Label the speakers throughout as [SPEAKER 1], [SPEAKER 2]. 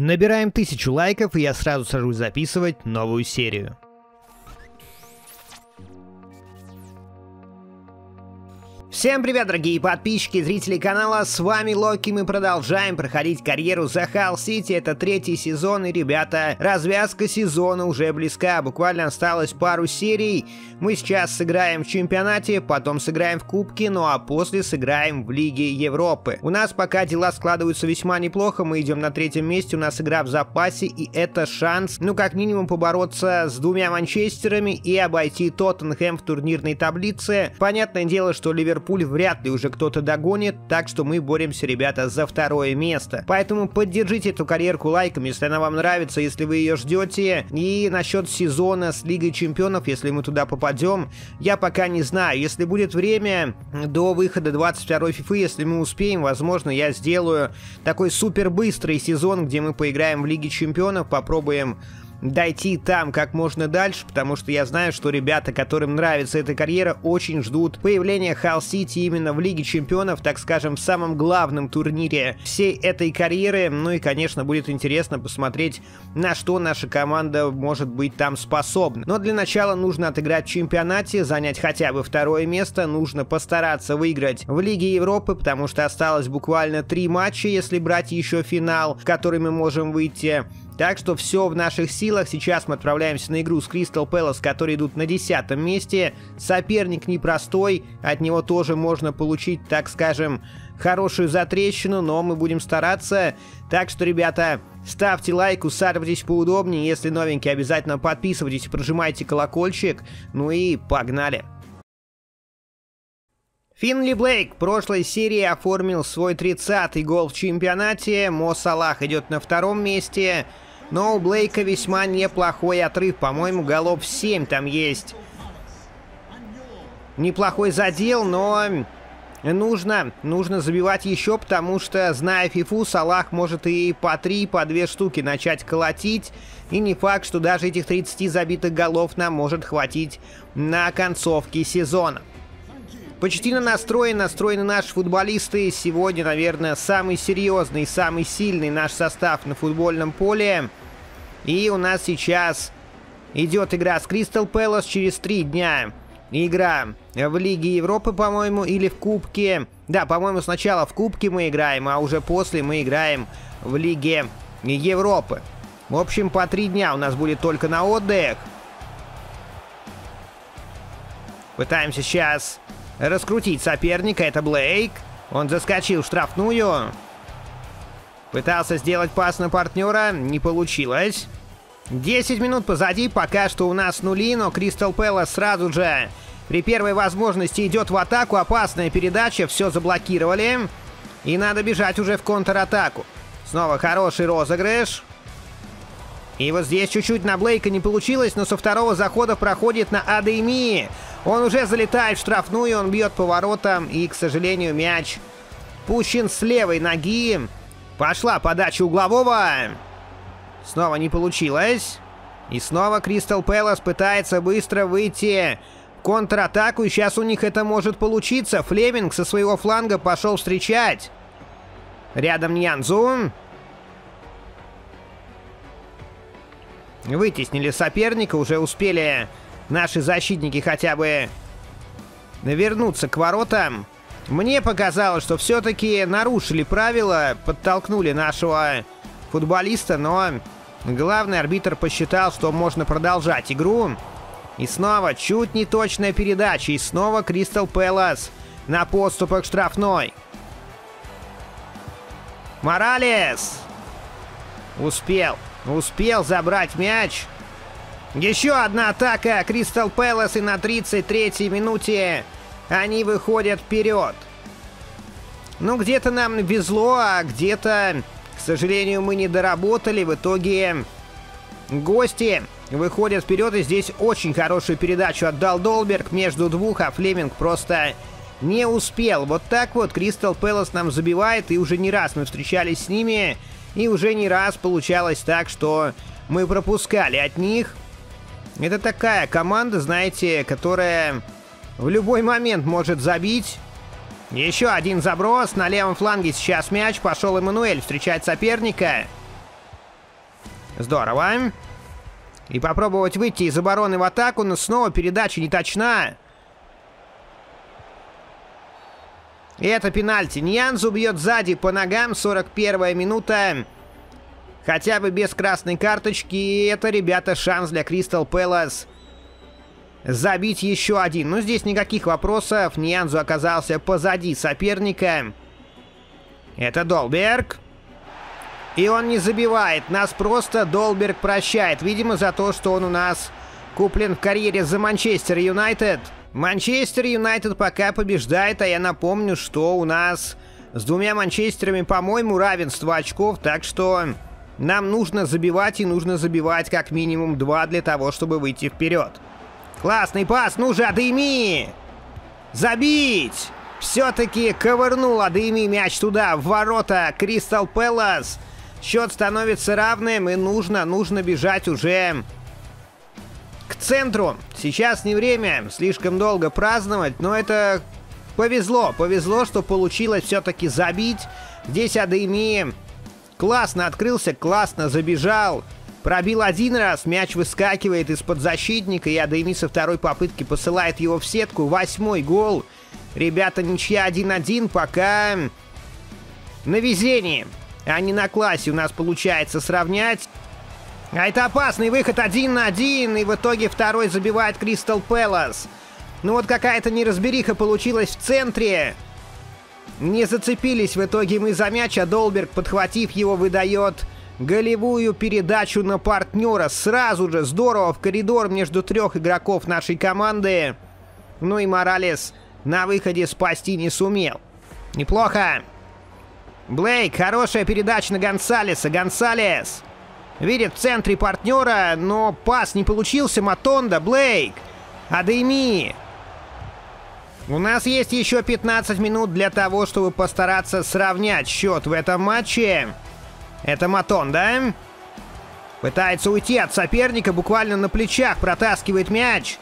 [SPEAKER 1] Набираем 1000 лайков, и я сразу сажусь записывать новую серию. Всем привет, дорогие подписчики и зрители канала, с вами Локи, мы продолжаем проходить карьеру за Халл Сити, это 3-й сезон, и, ребята, развязка сезона уже близка, буквально осталось пару серий, мы сейчас сыграем в чемпионате, потом сыграем в кубке, ну а после сыграем в Лиге Европы. У нас пока дела складываются весьма неплохо, мы идем на 3-м месте, у нас игра в запасе, и это шанс, ну как минимум побороться с двумя Манчестерами и обойти Тоттенхэм в турнирной таблице. Понятное дело, что Ливерпуль вряд ли уже кто-то догонит, так что мы боремся, ребята, за 2-е место. Поэтому поддержите эту карьерку лайком, если она вам нравится, если вы ее ждете. И насчет сезона с Лигой Чемпионов, если мы туда попадем, я пока не знаю. Если будет время до выхода 22-й FIFA, если мы успеем, возможно, я сделаю такой супер быстрый сезон, где мы поиграем в Лиге Чемпионов, попробуем дойти там как можно дальше, потому что я знаю, что ребята, которым нравится эта карьера, очень ждут появления Халл Сити именно в Лиге Чемпионов, так скажем, в самом главном турнире всей этой карьеры. Ну и, конечно, будет интересно посмотреть, на что наша команда может быть там способна. Но для начала нужно отыграть в чемпионате, занять хотя бы 2-е место, нужно постараться выиграть в Лиге Европы, потому что осталось буквально 3 матча, если брать еще финал, в который мы можем выйти. Так что все в наших силах. Сейчас мы отправляемся на игру с Кристал Пэлас, которые идут на 10-м месте. Соперник непростой, от него тоже можно получить, так скажем, хорошую затрещину, но мы будем стараться. Так что, ребята, ставьте лайк, усаживайтесь поудобнее. Если новенькие, обязательно подписывайтесь, прожимайте колокольчик. Ну и погнали! Финли Блейк в прошлой серии оформил свой 30-й гол в чемпионате. Мо Салах идет на 2-м месте. Но у Блейка весьма неплохой отрыв. По-моему, голов 7 там есть. Неплохой задел, но нужно забивать еще, потому что, зная фифу, Салах может и по 3, по 2 штуки начать колотить. И не факт, что даже этих 30 забитых голов нам может хватить на концовке сезона. Почтенно настроены наши футболисты. Сегодня, наверное, самый серьезный, самый сильный наш состав на футбольном поле. И у нас сейчас идет игра с Кристал Пэлас. Через 3 дня игра в Лиге Европы, по-моему, или в Кубке. Да, по-моему, сначала в Кубке мы играем, а уже после мы играем в Лиге Европы. В общем, по 3 дня у нас будет только на отдых. Пытаемся сейчас раскрутить соперника, это Блейк. Он заскочил в штрафную. Пытался сделать пас на партнера, не получилось. 10 минут позади, пока что у нас нули, но Кристал Пэлас сразу же при первой возможности идет в атаку. Опасная передача, все заблокировали. И надо бежать уже в контратаку. Снова хороший розыгрыш. И вот здесь чуть-чуть на Блейка не получилось, но со 2-го захода проходит на Адейми. Он уже залетает в штрафную, он бьет по воротам, и, к сожалению, мяч пущен с левой ноги. Пошла подача углового. Снова не получилось. И снова Кристал Пэлас пытается быстро выйти в контратаку, и сейчас у них это может получиться. Флеминг со своего фланга пошел встречать. Рядом Ньянзу. Вытеснили соперника, уже успели наши защитники хотя бы вернуться к воротам. Мне показалось, что все-таки нарушили правила, подтолкнули нашего футболиста, но главный арбитр посчитал, что можно продолжать игру. И снова чуть не точная передача, и снова Кристал Пэлас на подступах к штрафной. Моралес успел забрать мяч. Еще одна атака Кристал Пэлас, и на 33-й минуте они выходят вперед. Ну, где-то нам везло, а где-то, к сожалению, мы не доработали. В итоге гости выходят вперед, и здесь очень хорошую передачу отдал Долберг между двух, а Флеминг просто не успел. Вот так вот Кристал Пэлас нам забивает, и уже не раз мы встречались с ними, и уже не раз получалось так, что мы пропускали от них. Это такая команда, знаете, которая в любой момент может забить. Еще один заброс. На левом фланге сейчас мяч. Пошел Эммануэль встречать соперника. Здорово. И попробовать выйти из обороны в атаку, но снова передача не точна. И это пенальти. Ньянзу бьет сзади по ногам. 41-я минута. Хотя бы без красной карточки. И это, ребята, шанс для Кристал Пэлас забить еще один. Но здесь никаких вопросов. Ньянзу оказался позади соперника. Это Долберг. И он не забивает. Нас просто Долберг прощает. Видимо, за то, что он у нас куплен в карьере за Манчестер Юнайтед. Манчестер Юнайтед пока побеждает. А я напомню, что у нас с двумя Манчестерами, по-моему, равенство очков. Так что нам нужно забивать. И нужно забивать как минимум 2 для того, чтобы выйти вперед. Классный пас. Ну же, Адейми! Забить! Все-таки ковырнул Адейми мяч туда, в ворота Кристал Пэлас. Счет становится равным, и нужно бежать уже к центру. Сейчас не время слишком долго праздновать, но это повезло. Повезло, что получилось все-таки забить. Здесь Адейми классно открылся, классно забежал. Пробил один раз, мяч выскакивает из-под защитника, и Адейми со второй попытки посылает его в сетку. 8-й гол. Ребята, ничья 1-1, пока на везении, а не на классе у нас получается сравнять. А это опасный выход 1 на 1, и в итоге второй забивает Кристал Пэлас. Ну вот какая-то неразбериха получилась в центре. Не зацепились в итоге мы за мяч, а Долберг, подхватив его, выдает голевую передачу на партнера. Сразу же здорово в коридор между 3 игроков нашей команды. Ну и Моралес на выходе спасти не сумел. Неплохо. Блейк, хорошая передача на Гонсалеса. Гонсалес видит в центре партнера, но пас не получился. Матонда, Блейк, Адейми. У нас есть еще 15 минут для того, чтобы постараться сравнять счет в этом матче. Это Матонда. Пытается уйти от соперника, буквально на плечах протаскивает мяч.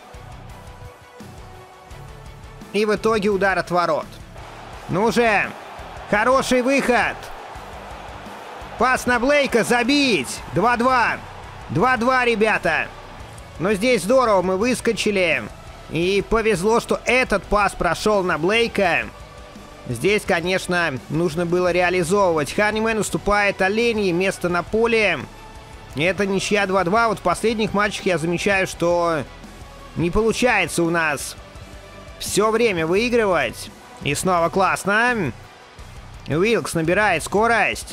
[SPEAKER 1] И в итоге удар от ворот. Ну же, хороший выход. Пас на Блейка, забить. 2-2. 2-2, ребята. Но здесь здорово мы выскочили. И повезло, что этот пас прошел на Блейка. Здесь, конечно, нужно было реализовывать. Ханимен уступает Оленьи, место на поле. И это ничья 2-2. Вот в последних матчах я замечаю, что не получается у нас все время выигрывать. И снова классно. Уилкс набирает скорость.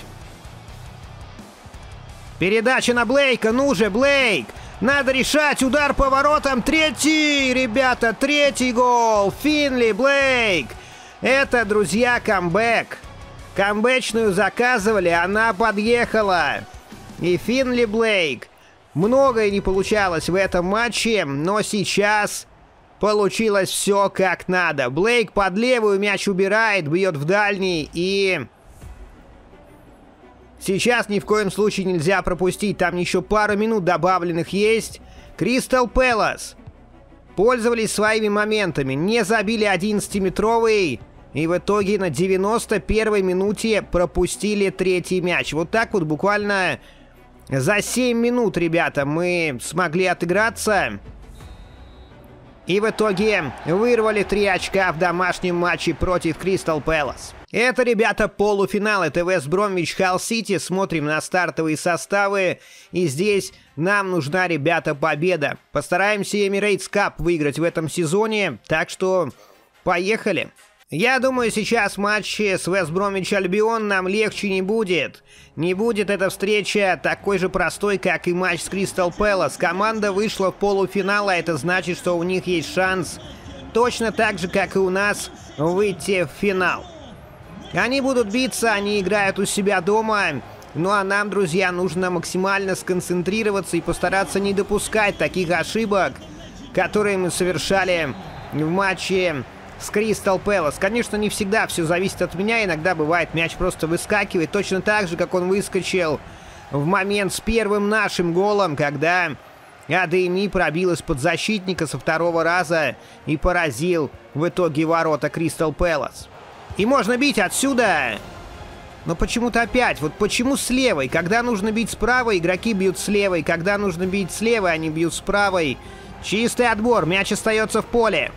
[SPEAKER 1] Передача на Блейка. Ну же, Блейк. Надо решать. Удар по воротам. 3-й, ребята. 3-й гол. Финли, Блейк. Это, друзья, камбэк. Камбэчную заказывали. Она подъехала. И Финли, Блейк. Многое не получалось в этом матче. Но сейчас получилось все как надо. Блейк под левую мяч убирает, бьет в дальний. И сейчас ни в коем случае нельзя пропустить. Там еще пару минут добавленных есть. Кристал Пэлас пользовались своими моментами. Не забили 11-метровый. И в итоге на 91-й минуте пропустили 3-й мяч. Вот так вот буквально за 7 минут, ребята, мы смогли отыграться. И в итоге вырвали 3 очка в домашнем матче против Кристал Пэлас. Это, ребята, полуфинал. Это Вест Бромвич Халл Сити. Смотрим на стартовые составы. И здесь нам нужна, ребята, победа. Постараемся Emirates Cup выиграть в этом сезоне. Так что поехали. Я думаю, сейчас в матче с Вест Бромвич Альбион нам легче не будет. Не будет эта встреча такой же простой, как и матч с Кристал Пэлас. Команда вышла в полуфинал, а это значит, что у них есть шанс точно так же, как и у нас, выйти в финал. Они будут биться, они играют у себя дома. Ну а нам, друзья, нужно максимально сконцентрироваться и постараться не допускать таких ошибок, которые мы совершали в матче с Кристал Пэлас. Конечно, не всегда все зависит от меня. Иногда бывает, мяч просто выскакивает. Точно так же, как он выскочил в момент с первым нашим голом, когда Адейми пробил из-под защитника со 2-го раза и поразил в итоге ворота Кристал Пэлас. И можно бить отсюда. Но почему-то опять, вот почему с левой? Когда нужно бить с правой, игроки бьют с левой. Когда нужно бить с левой, они бьют с правой. Чистый отбор, мяч остается в поле.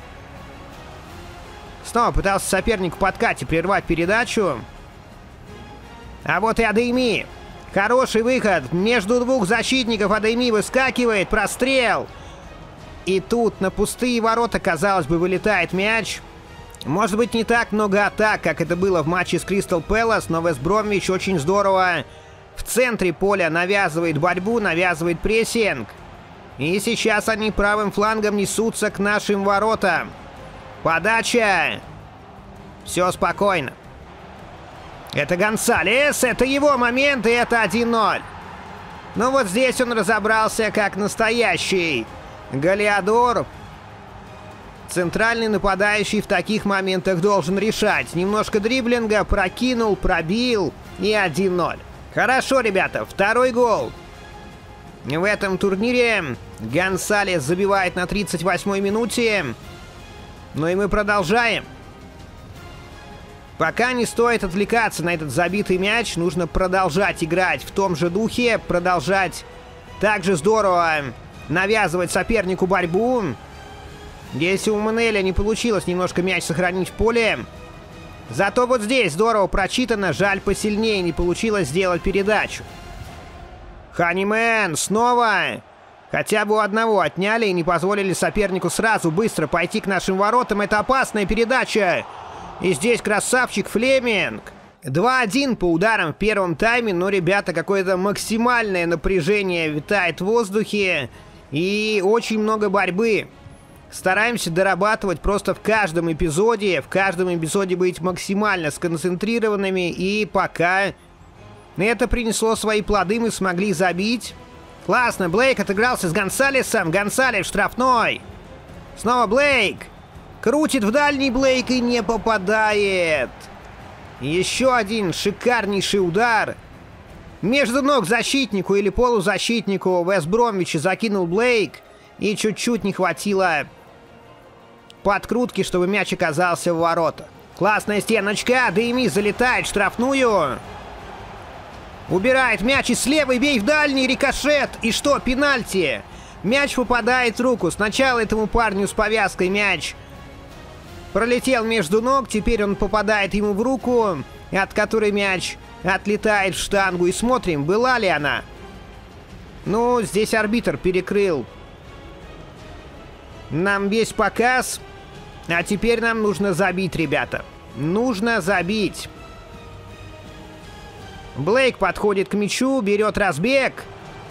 [SPEAKER 1] Снова пытался соперник в подкате прервать передачу. А вот и Адейми. Хороший выход. Между двух защитников Адейми выскакивает. Прострел. И тут на пустые ворота, казалось бы, вылетает мяч. Может быть, не так много атак, как это было в матче с Кристал Пэлас, но Вест Бромвич очень здорово в центре поля навязывает борьбу, навязывает прессинг. И сейчас они правым флангом несутся к нашим воротам. Подача. Все спокойно. Это Гонсалес, это его момент, и это 1-0. Ну вот здесь он разобрался как настоящий голеадор. Центральный нападающий в таких моментах должен решать. Немножко дриблинга, прокинул, пробил и 1-0. Хорошо, ребята, второй гол в этом турнире. Гонсалес забивает на 38-й минуте. Ну и мы продолжаем. Пока не стоит отвлекаться на этот забитый мяч. Нужно продолжать играть в том же духе. Продолжать также здорово навязывать сопернику борьбу. Если у Манеля не получилось немножко мяч сохранить в поле. Зато вот здесь здорово прочитано. Жаль, посильнее не получилось сделать передачу. Ханимен снова. Хотя бы у одного отняли и не позволили сопернику сразу быстро пойти к нашим воротам. Это опасная передача. И здесь красавчик Флеминг. 2-1 по ударам в первом тайме. Но, ребята, какое-то максимальное напряжение витает в воздухе. И очень много борьбы. Стараемся дорабатывать просто в каждом эпизоде. В каждом эпизоде быть максимально сконцентрированными. И пока это принесло свои плоды, мы смогли забить. Классно, Блейк отыгрался с Гонсалесом. Гонсалес штрафной. Снова Блейк. Крутит в дальний Блейк и не попадает. Еще один шикарнейший удар. Между ног защитнику или полузащитнику Вест Бромвича закинул Блейк. И чуть-чуть не хватило подкрутки, чтобы мяч оказался в воротах. Классная стеночка. Адейми залетает в штрафную. Убирает мяч и с левой бей в дальний. Рикошет. И что? Пенальти. Мяч попадает в руку. Сначала этому парню с повязкой мяч пролетел между ног. Теперь он попадает ему в руку, от которой мяч отлетает в штангу. И смотрим, была ли она. Ну, здесь арбитр перекрыл нам весь показ. А теперь нам нужно забить, ребята. Нужно забить. Блейк подходит к мячу, берет разбег.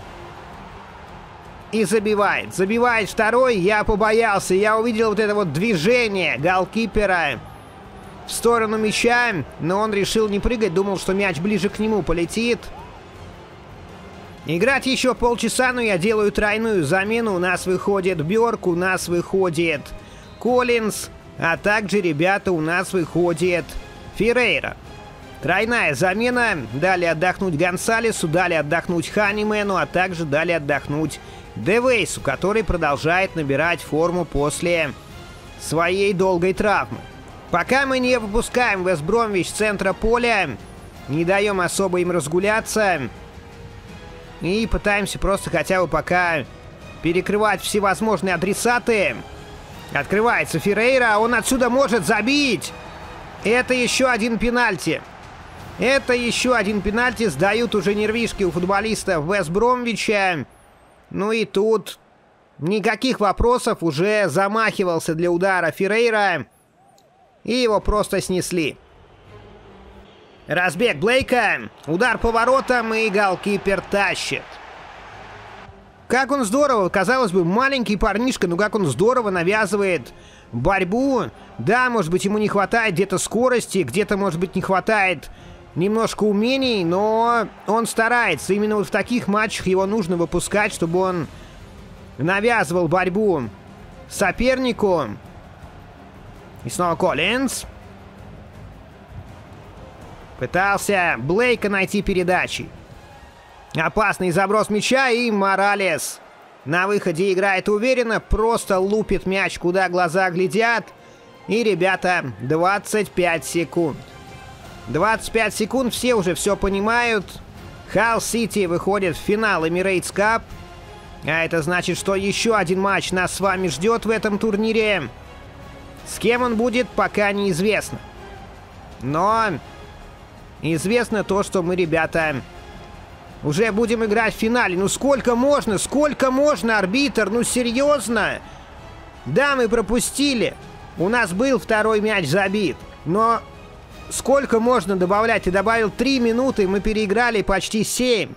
[SPEAKER 1] И забивает. Забивает второй. Я побоялся. Я увидел вот это вот движение голкипера в сторону мяча. Но он решил не прыгать. Думал, что мяч ближе к нему полетит. Играть еще полчаса, но я делаю тройную замену. У нас выходит Бьорк, у нас выходит Коллинз, а также, ребята, у нас выходит Феррейра. Тройная замена. Дали отдохнуть Гонсалесу, дали отдохнуть Ханимену, а также дали отдохнуть Девейсу, который продолжает набирать форму после своей долгой травмы. Пока мы не выпускаем Вест Бромвич с центра поля, не даем особо им разгуляться. И пытаемся просто хотя бы пока перекрывать всевозможные адресаты. Открывается Феррейра, он отсюда может забить. Это еще один пенальти. Это еще один пенальти. Сдают уже нервишки у футболистов Вест Бромвича. Ну и тут никаких вопросов. Уже замахивался для удара Феррейра. И его просто снесли. Разбег Блейка, удар по воротам, и голкипер тащит. Как он здорово, казалось бы, маленький парнишка, но как он здорово навязывает борьбу. Да, может быть, ему не хватает где-то скорости, где-то, может быть, не хватает немножко умений, но он старается. Именно вот в таких матчах его нужно выпускать, чтобы он навязывал борьбу сопернику. И снова Коллинз. Пытался Блейка найти передачи. Опасный заброс мяча, и Моралес на выходе играет уверенно. Просто лупит мяч, куда глаза глядят. И, ребята, 25 секунд. 25 секунд, все уже все понимают. Халл Сити выходит в финал Emirates Cup. А это значит, что еще один матч нас с вами ждет в этом турнире. С кем он будет, пока неизвестно. Но известно то, что мы, ребята, уже будем играть в финале. Ну сколько можно? Сколько можно, арбитр? Ну серьезно? Да, мы пропустили. У нас был второй мяч забит. Но сколько можно добавлять? Ты добавил 3 минуты, мы переиграли почти 7.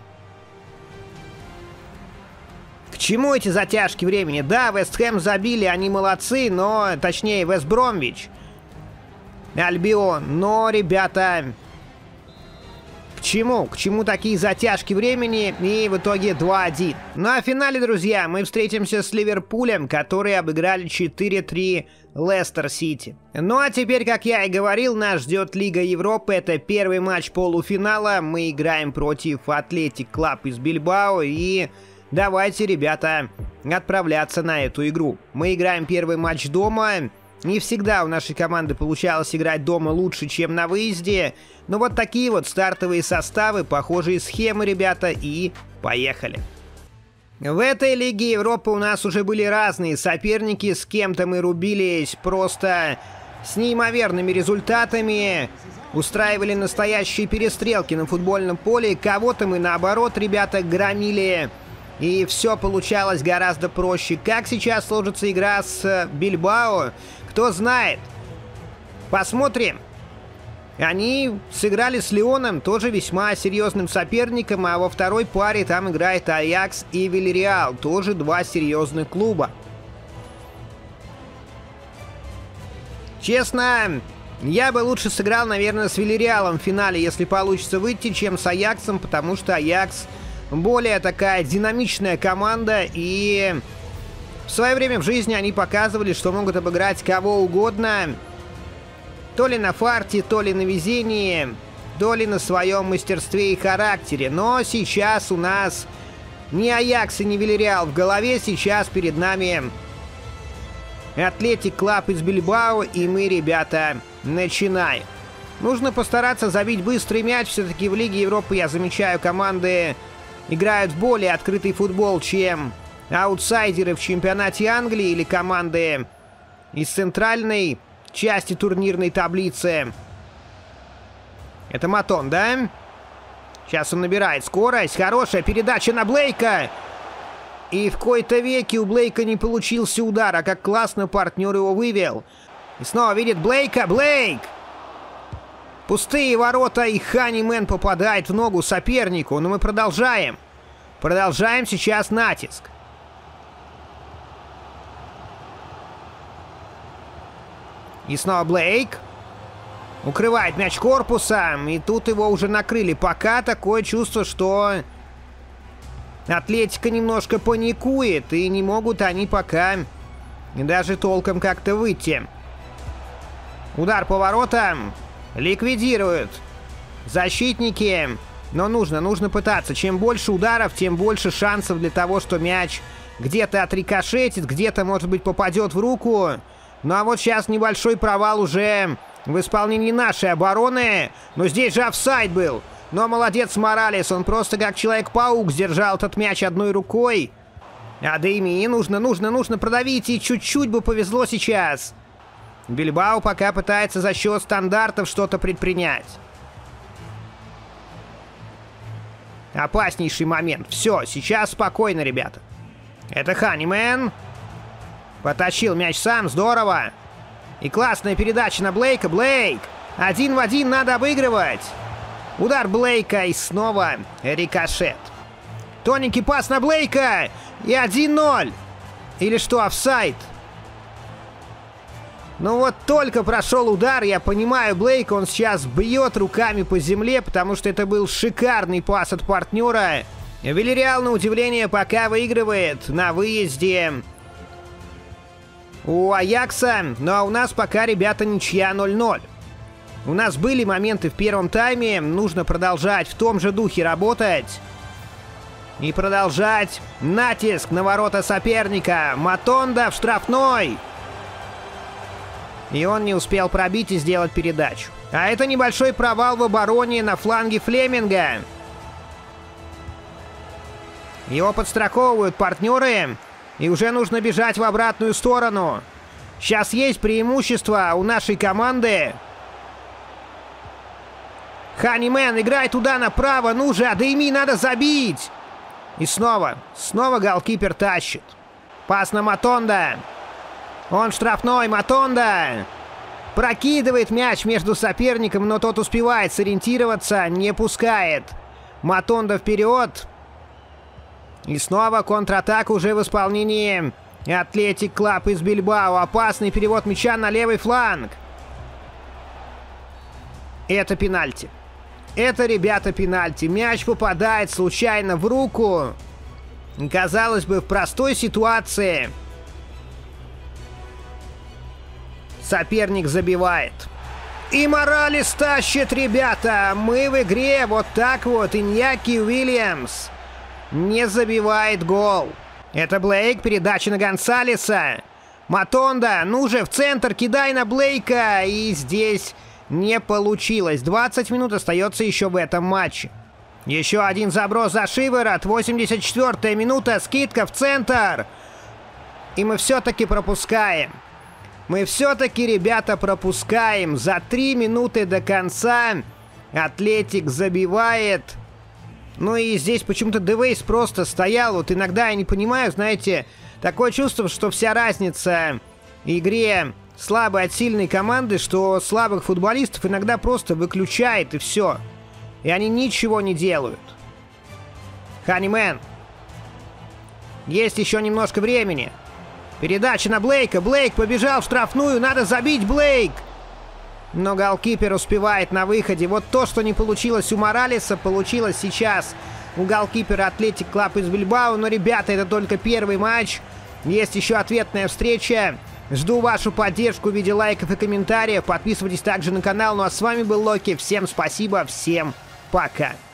[SPEAKER 1] К чему эти затяжки времени? Да, Вест Хэм забили, они молодцы, но... Точнее, Вест Бромвич. Альбион. Но, ребята... К чему? К чему такие затяжки времени? И в итоге 2-1. Ну а в финале, друзья, мы встретимся с Ливерпулем, которые обыграли 4-3 Лестер Сити. Ну а теперь, как я и говорил, нас ждет Лига Европы. Это первый матч полуфинала. Мы играем против Атлетик Клаб из Бильбао. И давайте, ребята, отправляться на эту игру. Мы играем первый матч дома. Не всегда у нашей команды получалось играть дома лучше, чем на выезде. Но вот такие вот стартовые составы, похожие схемы, ребята, и поехали. В этой Лиге Европы у нас уже были разные соперники, с кем-то мы рубились просто с неимоверными результатами, устраивали настоящие перестрелки на футбольном поле, кого-то мы наоборот, ребята, громили, и все получалось гораздо проще. Как сейчас сложится игра с Бильбао, кто знает. Посмотрим. Они сыграли с Лионом, тоже весьма серьезным соперником, а во второй паре там играет Аякс и Вильяреал, тоже два серьезных клуба. Честно, я бы лучше сыграл, наверное, с Вильяреалом в финале, если получится выйти, чем с Аяксом, потому что Аякс более такая динамичная команда, и в свое время в жизни они показывали, что могут обыграть кого угодно. То ли на фарте, то ли на везении, то ли на своем мастерстве и характере. Но сейчас у нас ни Аякс и ни Вильяреал в голове. Сейчас перед нами Атлетик Клаб из Бильбао. И мы, ребята, начинаем. Нужно постараться забить быстрый мяч. Все-таки в Лиге Европы, я замечаю, команды играют в более открытый футбол, чем аутсайдеры в чемпионате Англии или команды из центральной части турнирной таблицы. Это Матон, да? Сейчас он набирает скорость. Хорошая передача на Блейка. И в кои-то веки у Блейка не получился удар. А как классно партнер его вывел. И снова видит Блейка. Блейк! Пустые ворота, и Ханимен попадает в ногу сопернику. Но мы продолжаем. Продолжаем сейчас натиск. И снова Блейк. Укрывает мяч корпусом. И тут его уже накрыли. Пока такое чувство, что Атлетика немножко паникует. И не могут они пока даже толком как-то выйти. Удар по воротам. Ликвидируют защитники. Но нужно пытаться. Чем больше ударов, тем больше шансов для того, что мяч где-то отрикошетит, где-то, может быть, попадет в руку. Ну а вот сейчас небольшой провал уже в исполнении нашей обороны. Но здесь же офсайд был. Но молодец Моралес, он просто как Человек-паук сдержал этот мяч одной рукой. Адеми, нужно продавить, и чуть-чуть бы повезло сейчас. Бильбао пока пытается за счет стандартов что-то предпринять. Опаснейший момент. Все, сейчас спокойно, ребята. Это Ханимен. Потащил мяч сам, здорово. И классная передача на Блейка. Блейк! 1 в 1 надо обыгрывать. Удар Блейка и снова рикошет. Тоненький пас на Блейка. И 1-0. Или что, офсайд? Ну вот только прошел удар, я понимаю, Блейк, он сейчас бьет руками по земле, потому что это был шикарный пас от партнера. Вильяреал, на удивление, пока выигрывает на выезде у Аякса, но у нас пока, ребята, ничья 0-0. У нас были моменты в первом тайме, нужно продолжать в том же духе работать. И продолжать натиск на ворота соперника. Матонда в штрафной. И он не успел пробить и сделать передачу. А это небольшой провал в обороне на фланге Флеминга. Его подстраховывают партнеры. И уже нужно бежать в обратную сторону. Сейчас есть преимущество у нашей команды. Ханимен, играй туда направо. Ну же, Адейми, надо забить. И снова голкипер тащит. Пас на Матонда. Он штрафной, Матонда. Прокидывает мяч между соперником, но тот успевает сориентироваться, не пускает. Матонда вперед. И снова контратака уже в исполнении Атлетик Клаб из Бильбао. Опасный перевод мяча на левый фланг. Это пенальти. Это, ребята, пенальти. Мяч попадает случайно в руку. Казалось бы, в простой ситуации соперник забивает. И Моралес тащит, ребята. Мы в игре. Вот так вот. Иньяки Уильямс не забивает гол. Это Блейк. Передача на Гонсалеса. Матонда. Ну же, в центр. Кидай на Блейка. И здесь не получилось. 20 минут остается еще в этом матче. Еще один заброс за шиворот. 84-я минута. Скидка в центр. И мы все-таки пропускаем. Мы все-таки, ребята, пропускаем. За 3 минуты до конца Атлетик забивает. Ну и здесь почему-то Девейс просто стоял. Вот иногда я не понимаю, знаете, такое чувство, что вся разница в игре слабой от сильной команды, что слабых футболистов иногда просто выключает и все. И они ничего не делают. Ханимен. Есть еще немножко времени. Передача на Блейка. Блейк побежал в штрафную. Надо забить, Блейк. Но голкипер успевает на выходе. Вот то, что не получилось у Моралеса, получилось сейчас у голкипера Атлетик Клаб из Бильбао. Но, ребята, это только первый матч. Есть еще ответная встреча. Жду вашу поддержку в виде лайков и комментариев. Подписывайтесь также на канал. Ну а с вами был Локи. Всем спасибо, всем пока.